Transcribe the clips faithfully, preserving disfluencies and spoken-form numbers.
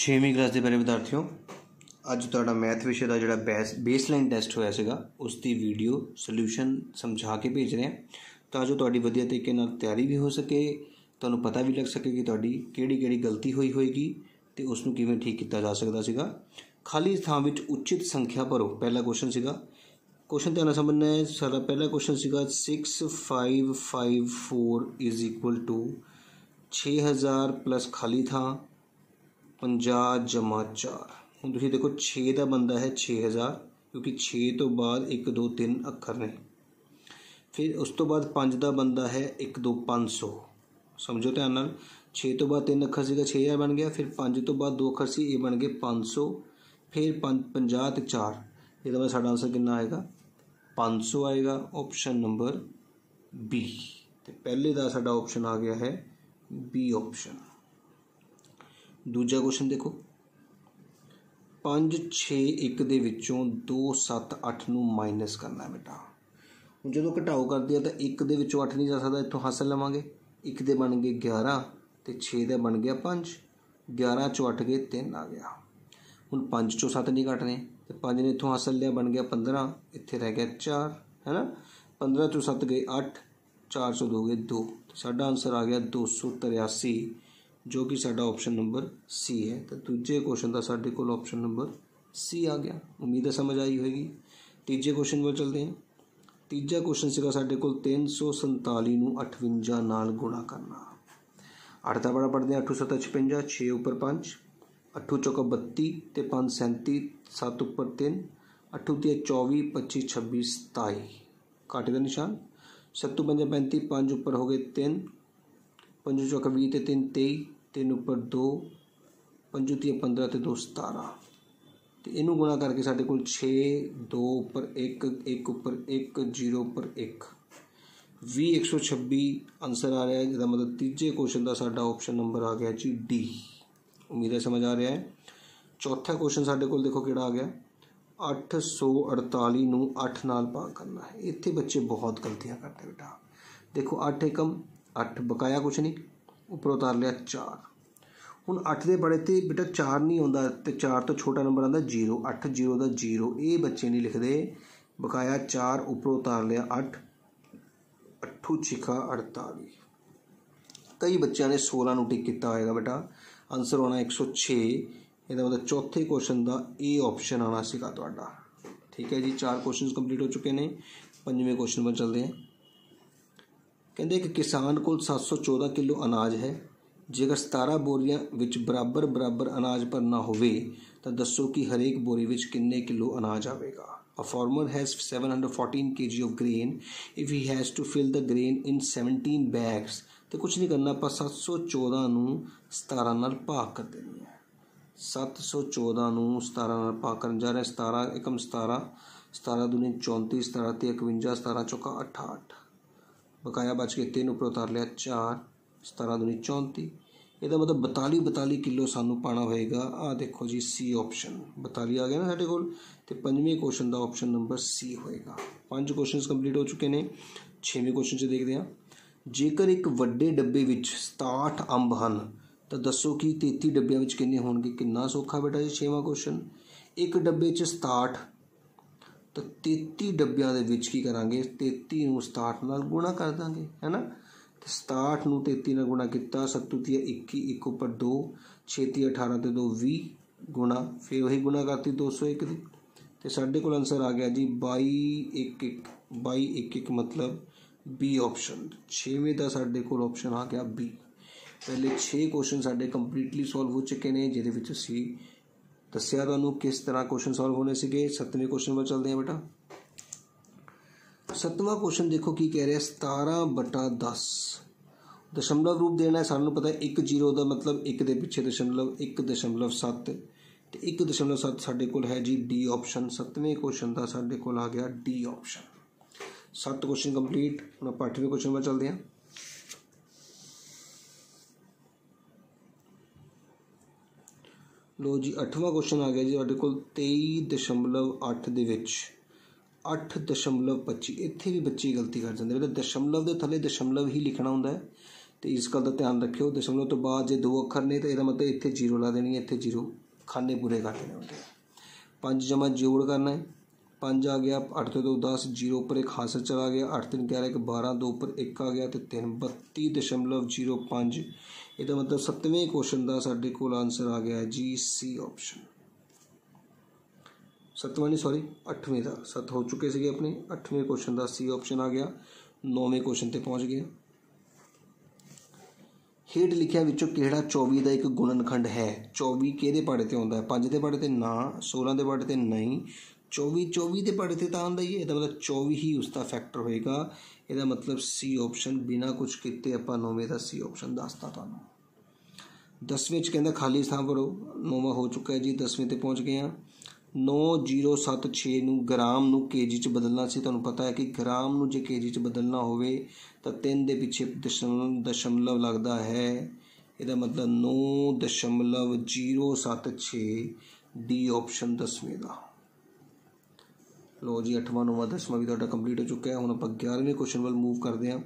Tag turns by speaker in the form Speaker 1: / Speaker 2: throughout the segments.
Speaker 1: छेवीं class के प्यारे विद्यार्थियों, अज तुहाडा मैथ विषय का जिहड़ा बेस बेसलाइन टैसट होया सीगा उसकी वीडियो सल्यूशन समझा के भेज रहे हैं तां जो तुहाडी वधिया तरीके नाल तैयारी भी हो सके, तुहानूं पता भी लग सके कि तुहाडी किहड़ी किहड़ी गलती होई होएगी ते उसनूं किवें ठीक कीता जा सकदा सीगा। खाली थां विच उचित संख्या भरो, पहला क्वेश्चन सीगा। क्वेश्चन ध्यान नाल समझना है। साडा पहला क्वेश्चन सीगा six five five four is equal to छे हज़ार प्लस खाली थां पंजाह जमा चार। हुण तुसीं देखो छे का बनता है छे हज़ार क्योंकि छे तो बाद एक दो तीन अखर ने। फिर उस तो बाद पाँच का बनता है एक दो पाँच सौ। समझो ध्यान नाल, छे तो बाद तीन अखर सीगा छे हज़ार बन गया। फिर पाँच तो बाद दो अखर सी ये बन गए पाँच सौ। फिर पंज पंजाह ते चार, ये मतलब साडा आंसर कितना आएगा पाँच सौ आएगा। Option number B. तो पहले का साडा ऑप्शन आ गया है बी ऑप्शन। दूजा क्वेश्चन देखो, पाँच छे एक दे विचों दो सत्त अठ नूं माइनस करना है बेटा। हुण जदों घटाओ करदे आ तां एक दे विचों अठ नहीं जा सकदा, इत्थों हासल लवांगे। एक दे बन गए ग्यारह ते छे दे बन गया पाँच, ग्यारह चों अठ गए तीन आ गया। हुण पाँच चों सत्त नहीं घटने ते पाँच ने इत्थों हासल लिया बन गया पंद्रह, इत्थे रह गया चार, है ना। पंद्रह चों सत्त गए अठ, चार चों दो गए दो। साडा आंसर आ गया दो सौ तिरासी, जो कि साडा ऑप्शन नंबर सी है। तो दूजे क्वेश्चन का साडे कोल ऑप्शन नंबर सी आ गया। उम्मीद है समझ आई होगी। तीजे क्वेश्चन पर चलते हैं। तीजा क्वेश्चन सीगा साडे कोल तीन सौ संताली नूं अठवंजा नाल गुणा करना। अठ का बड़ा पढ़ते हैं, अठू सत्ता छपंजा, छे उपर पाँच, अठू चौका बत्ती ते पाँच सैंती, सत्त उपर तीन, अठू तिया चौबी, पच्ची छब्बी सताई, घाटे का निशान, सत्तू पंजा पैंती, पाँच उपर हो गए तीन, पंजू चौका भी ते तीन तेई, तीन उपर दो, पंजू तिया पंद्रह ते दो सतारह। तो इनू गुणा करके साढ़े कोल छे, दो उपर एक, एक उपर एक, जीरो उपर एक, भी एक सौ छब्बी आंसर आ रहा है। जिसका मतलब तीजे क्वेश्चन का साडा ऑप्शन नंबर आ गया जी डी। उम्मीद है समझ आ रहा है। चौथा क्वेश्चन साढ़े कोल देखो किहड़ा आ गया, अठ सौ अड़ताली नूं अठ नाल भाग करना है। इत्थे बच्चे बहुत गलतियां करते बेटा। देखो अठ एकम अठ, बकाया कुछ नहीं, उपर उतार लिया चार। हुण अठ दे बड़े ते बेटा चार नहीं आउंदा ते चार तो छोटा नंबर आंदा जीरो। अठ जीरो का जीरो, ये बच्चे नहीं लिखते। बकाया चार, उपर उतार लिया अठ, अठू छिका अड़ताली। कई बच्चों ने सोलह नूं टिक किया होएगा बेटा। आंसर होना एक सौ छे। इसका मतलब चौथे क्वेश्चन का ए ऑप्शन आना सीगा तुहाडा। ठीक है जी, चार क्वेश्चन कंप्लीट हो चुके हैं। पंजवें क्वेश्चन पर चलते हैं। कहते कि किसान को सात सौ चौदह किलो अनाज है, जेकर सतारह बोरियां विच बराबर बराबर अनाज भरना होवे तो दसो कि हरेक बोरी विच किन्ने किलो अनाज आवेगा। A farmer has seven hundred fourteen K G of grain if he has to fill the grain in seventeen bags. तो कुछ नहीं करना, आप सत्त सौ चौदह नूं सतारह नाल भाग कर देनी है। सत्त सौ चौदह नूं सतारह नाल भाग करन जा रहे। सतारह एकम सतारह, सतारह दूनी चौंती, सतारह ते इकवंजा, सतारह चौका अठाहठ, बकाया बच के तीन उपर उतार लिया चार, सतारह दूनी चौंती। यदा मतलब बताली बताली किलो सानू पाना होएगा। आ देखो जी सी ऑप्शन, बताली आ गया ना साढ़े कोल। तो पंजवें क्वेश्चन का ऑप्शन नंबर सी होएगा। पांच क्वेश्चन कंप्लीट हो चुके हैं। छेवें क्वेश्चन से देखते हैं। जेकर एक वड्डे डब्बे विच सताहठ अंब हैं तो दसो कि तेती डब्बियां विच किन्ने होणगे। कितना सौखा बेटा जी छेवां क्वेश्चन। एक डब्बे च सताहठ, तो तेती डब्बियां दे विच की करांगे, तेती नूं सताहठ नाल गुणा कर देंगे, है ना। तो सताहठ नूं तेती नाल गुणा किया, सत्तू तिया इक्की, एक उपर दो, छेती अठारह ते दो भी गुणा, फिर वही गुणा करती दो सौ एक दी। तो साढ़े कोल आंसर आ गया जी बाई एक एक, बाई एक एक मतलब बी ऑप्शन। छेवें का साढ़े कोल ऑप्शन आ गया बी। पहले छे क्वेश्चन साढ़े कंप्लीटली सॉल्व हो चुके हैं, जिहदे विच असीं दस्सिया तुहानूं किस तरह क्वेश्चन सॉल्व होने सीगे। सत्तवें क्वेश्चन पर चलते हैं बेटा। सत्तवां क्वेश्चन देखो की कह रहा है, सतारह बटा दस दशमलव रूप देना है। सानूं पता है एक जीरो का मतलब एक दे पिछे दशमलव, एक दशमलव सत्त, तो एक दशमलव सत्त साढ़े कोल है जी डी ऑप्शन। सत्तवें क्वेश्चन का साढ़े कोल आ गया डी ऑप्शन। सत्त क्वेश्चन कंप्लीट। हम आप अठवें क्वेश्चन पर चलते हैं। लो जी अठवां क्वेश्चन आ गया जी तुहाडे कोल तेई दशमलव अठ दे विच अठ दशमलव पच्ची। इत्थे भी बच्चे गलती कर जाते, मतलब दशमलव के थले दशमलव ही लिखना होंदा है तो इस गल का ध्यान रखियो, दशमलव तो बाद जो दो अखर ने तो यह मतलब इतने जीरो ला देनी है, इतने जीरो खाने पूरे कर देने होंगे। पाँच जमा जोड़ करना है, पाँच आ गया, अठ तो दो दस, जीरो उपर एक हासिल चला गया, अठ तीन ग्यारह एक बारह, दो उपर एक आ गया तो तीन बत्ती दशमलव जीरो पाँच। यदा मतलब सत्तवें क्वेश्चन का साढ़े को आंसर आ गया जी सी ऑप्शन। सत्तवां नहीं सॉरी अठवें का, सत्त हो चुके थे अपने, अठवें क्वेश्चन का सी ऑप्शन आ गया। नौवें क्वेश्चन पर पहुँच गया। हेठ लिखिया विचों किहड़ा चौबी का एक गुणनखंड है। चौबी किहदे पाड़े ते आउंदा है, पाँच दे पाड़े ते ना, सोलह के पाड़े ते नहीं, चौबी चौबी के पाड़े ते तां आउंदा ही है। इसदा मतलब चौबी ही उसका फैक्टर होएगा। इसदा मतलब सी ऑप्शन बिना कुछ किते आपां नौवें का सी ऑप्शन दसता तुहानूं। दसवें च कहंदा खाली स्थान भरो, नौवां हो चुका है जी, दसवें ते पहुँच गए हैं। नौ जीरो सत्त छे नूं ग्राम नूं के जी च बदलना सी। तुहानूं पता है कि ग्राम नूं जे के जी च बदलना होवे तो तीन दे पिछे दशमलव दशमलव लगता है। इसदा मतलब नौ दशमलव जीरो सत्त छे डी ऑप्शन दसवें का। लो जी अठवां नौवां दसवां भी तुहाडा कंप्लीट हो चुका है। हुण आपां ग्यारहवें क्वेश्चन वाल मूव करते हैं।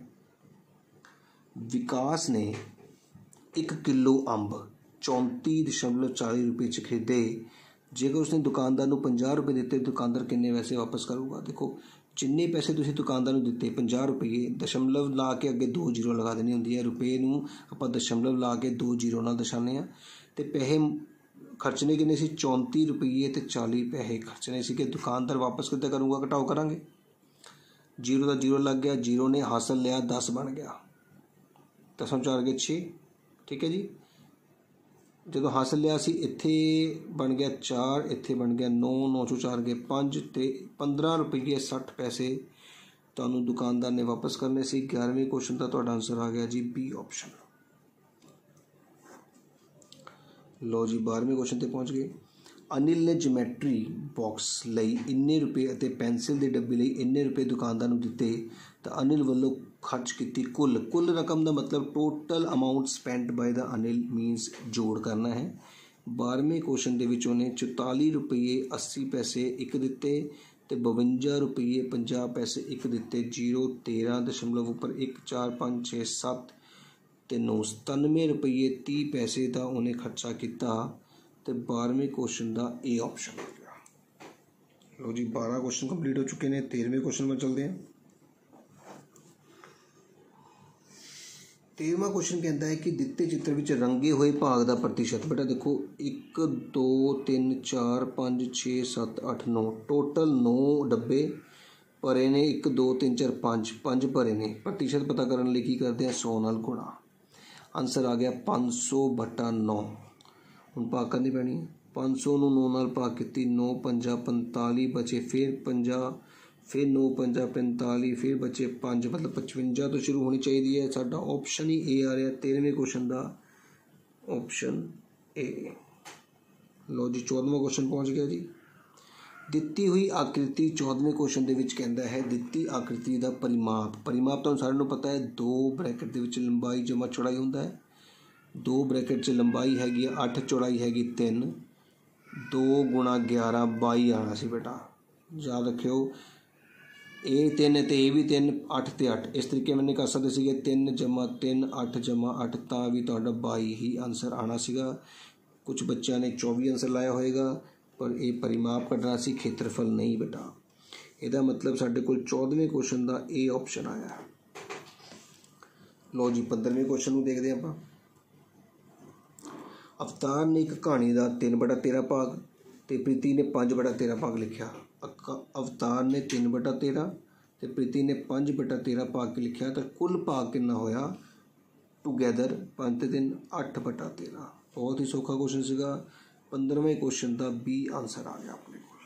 Speaker 1: विकास ने एक किलो अंब चौंती दशमलव चाली रुपये च खरीदे। जेकर उसने दुकानदार को पचास रुपये दिते, दुकानदार किन्ने पैसे वापस करूगा। देखो जिन्ने पैसे तुसीं दुकानदार को दिते पचास रुपये, दशमलव ला के अगे दो जीरो लगा देनी होंदी है। रुपये नूं आपां दशमलव ला के दो जीरो नाल दर्शाने आ ते पैसे खर्चने किन्ने सी चौंती रुपये ते चाली पैसे खर्चने सी। कि दुकानदार वापस कितना करूँगा, घटाओ करांगे। जीरो का जीरो लग गया, जीरो ने हासिल लिया दस बन गया, दसों चार गए छे, ठीक है जी। जो हासिल लिया सी इत्थे बन गया चार, इत्थे बन गया नौ, नौ सौ चार गए पाँच ते पंद्रह रुपये सठ पैसे तुहानूं दुकानदार ने वापस करने सी। ग्यारहवें क्वेश्चन का तुहाडा आंसर आ गया जी बी ऑप्शन। लो जी बारहवें क्वेश्चन ते पहुँच गए। अनिल ने जोमैट्री बॉक्स लई इन्ने रुपये अते पेंसिल के डब्बे लई इन्ने रुपये दुकानदार नूं दिते तो अनिल वालों खर्च की कुल कुल रकम का मतलब total amount spent by the Anil minus जोड़ करना है। बारहवें क्वेश्चन के विच उन्हें चौताली रुपये अस्सी पैसे एक दिते तो बवंजा रुपये पंजाह पैसे एक दिते। जीरो तेरह दशमलव उपर एक चार पाँच छे सत्त तो नौ सतानवे रुपये तीह पैसे का उन्हें खर्चा किया। तो बारहवें क्वेश्चन का ए ऑप्शन हो गया। लो जी बारह क्वेश्चन कंप्लीट हो चुके हैं। तेरहवें क्वेश्चन में चलते हैं। तेरहवां क्वेश्चन कहता है कि दिते चित्र में रंगे हुए भाग का प्रतिशत। बेटा देखो एक दो तीन चार पाँच छे सत्त अठ नौ, टोटल नौ डब्बे भरे ने। एक दो तीन चार पाँच पाँच भरे ने। प्रतिशत पता करने लिए की करते हैं, सौ नाल गुणा। आंसर आ गया पाँच सौ बटा नौ। हम भाग करनी पैनी है। पाँच सौ नौ नौ नाल भाग की, नौ पंजा पंताली बचे, फिर पंजा, फिर नौ पंजा पैंताली, फिर बचे पाँच, मतलब पचवंजा तो शुरू होनी चाहिए है। साडा ऑप्शन ही ए आ रहा है तेरहवें क्वेश्चन का, option A. Low ji चौदहवां question पहुँच गया जी। दिती हुई आकृति चौदहवें क्वेश्चन के कहता है दिती आकृति का परिमाप। परिमाप तो सारे को पता है, दो ब्रैकेट के विच लंबाई जमा चौड़ाई होंदा है। दो ब्रैकेट च लंबाई हैगी अठ, चौड़ाई हैगी तीन, दो गुणा ग्यारह बाई आना सी। बेटा याद रखियो ए तीन तो ए भी तीन, अठ तो अठ। इस तरीके मैंने कर सकते थे तीन जमा तीन अठ जमा अठ, तो भी तुहाडा बाई ही आंसर आना सीगा। कुछ बच्चों ने चौबीस आंसर लाया होएगा, पर यह परिमाप कढ़ना सी, खेत्रफल नहीं। बेटा यदा मतलब साढ़े को चौदहवें क्वेश्चन का ए ऑप्शन आया। लो जी पंद्रहवें क्वेश्चन को देखते हैं आप। अवतार ने एक कहानी का तीन बटा तेरह भाग तो प्रीति ने पाँच बटा तेरह भाग लिखा। अवतार ने तीन बटा तेरह तो प्रीति ने पाँच बटा तेरह भाग लिखा, तो कुल भाग कितना होया टूगैदर पाँच ते तीन अठ बटा तेरह। बहुत ही सौखा क्वेश्चन सीगा। पंद्रहवें क्वेश्चन का बी आंसर आ गया अपने को।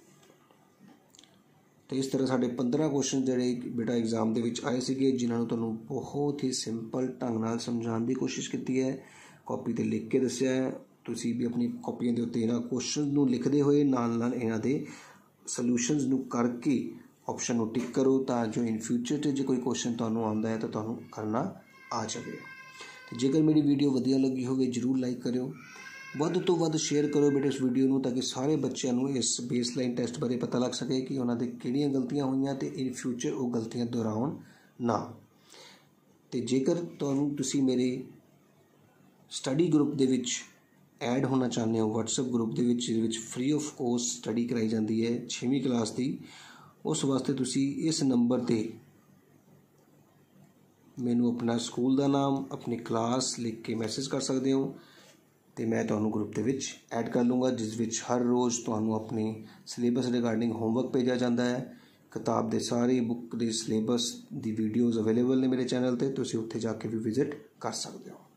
Speaker 1: तो इस तरह साढ़े पंद्रह क्वेश्चन जोड़े बेटा एग्जाम के आए थे, जिन्होंने तुहानूं बहुत ही सिंपल ढंग नाल समझाने की कोशिश की है। कॉपी ते लिख के दस्सिया है, तुसी भी अपनी कॉपियां के उत्ते इन्हां क्वेश्चन नूं लिखते हुए नाल नाल इन्हां दे सल्यूशनस नूं करके ऑप्शन नूं टिक करो, तां जो इन फ्यूचर ते जो कोई क्वेश्चन तुहानूं आंदा है तो तुहानूं करना आ जाए। तो जेकर मेरी वीडियो वधिया लगी होवे जरूर लाइक करियो, वध तो वध शेयर करो बेटे इस वीडियो नूं, ताकि सारे बच्चों नूं इस बेसलाइन टेस्ट बारे पता लग सके कि उन्हां दे किहड़ियां गलतियां होईयां ते इन फ्यूचर वो गलतियां दोहराउण ना। ਤੇ ਜੇਕਰ ਤੁਹਾਨੂੰ ਤੁਸੀਂ ਮੇਰੇ ਸਟੱਡੀ ਗਰੁੱਪ ਦੇ ਵਿੱਚ ਐਡ ਹੋਣਾ ਚਾਹੁੰਦੇ ਹੋ, ਵਟਸਐਪ ਗਰੁੱਪ ਦੇ ਵਿੱਚ ਜਿਹਦੇ ਵਿੱਚ ਫ੍ਰੀ ਆਫ ਕੋਸਟ ਸਟੱਡੀ ਕਰਾਈ ਜਾਂਦੀ ਹੈ ਛੇਵੀਂ ਕਲਾਸ ਦੀ, ਉਸ ਵਾਸਤੇ ਤੁਸੀਂ ਇਸ ਨੰਬਰ 'ਤੇ ਮੈਨੂੰ ਆਪਣਾ ਸਕੂਲ ਦਾ ਨਾਮ, ਆਪਣੀ ਕਲਾਸ ਲਿਖ ਕੇ ਮੈਸੇਜ ਕਰ ਸਕਦੇ ਹੋ ਅਤੇ ਮੈਂ ਤੁਹਾਨੂੰ ਗਰੁੱਪ ਦੇ ਵਿੱਚ ਐਡ ਕਰ ਲੂँਗਾ, ਜਿਸ ਵਿੱਚ ਹਰ ਰੋਜ਼ ਤੁਹਾਨੂੰ ਆਪਣੇ ਸਿਲੇਬਸ ਰਿਗਾਰਡਿੰਗ ਹੋਮਵਰਕ ਭੇਜਿਆ ਜਾਂਦਾ ਹੈ। ਕਿਤਾਬ ਦੇ ਸਾਰੇ ਬੁੱਕ ਦੇ ਸਿਲੇਬਸ ਦੀ ਵੀਡੀਓਜ਼ ਅਵੇਲੇਬਲ ਨੇ ਮੇਰੇ ਚੈਨਲ 'ਤੇ, ਤੁਸੀਂ ਉੱਥੇ ਜਾ ਕੇ ਵੀ ਵਿਜ਼ਿਟ ਕਰ ਸਕਦੇ ਹੋ।